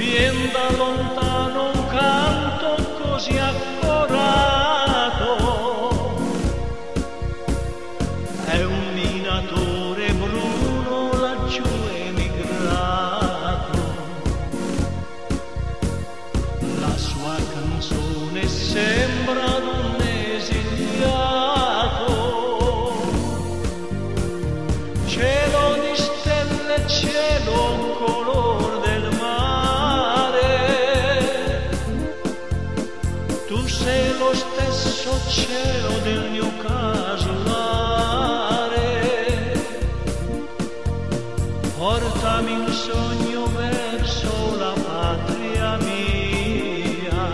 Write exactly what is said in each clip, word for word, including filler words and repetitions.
Vien da lontano un canto così accorato, è un minatore bruno laggiù emigrato. La sua canzone sembra d'un esiliato, cielo di stelle, cielo color del mare. Tu sei lo stesso cielo del mio casolare. Portami un sogno verso la patria mia,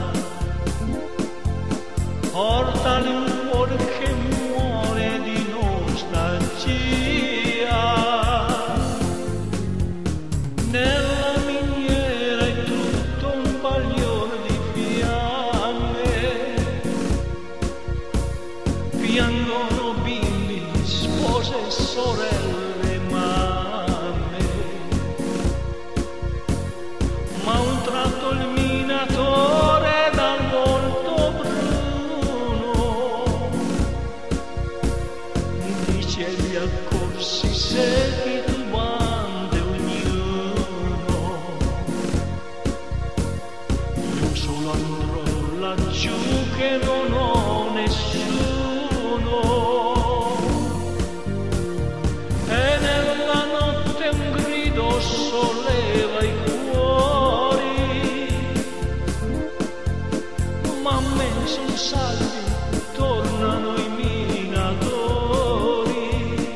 portali un cuore che muore di nostalgia. Nella miniera è tutto un baglior di fiamme, piangono bimbi, spose, sorelle, mamme. Ma a un tratto il minatore dal volto bruno dice agli accorsi secchi tubante ognuno: io solo andrò laggiù che non ho nessuno. E nella notte un grido solleva i cuori, ma a me son salvi, tornano i minatori.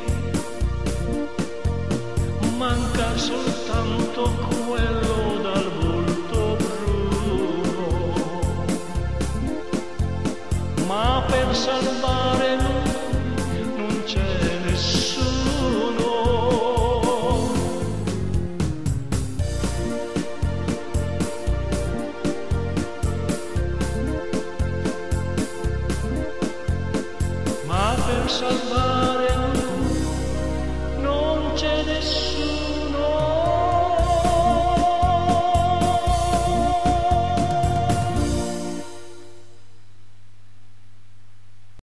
Manca soltanto quello dal volto bruno, ma per salvare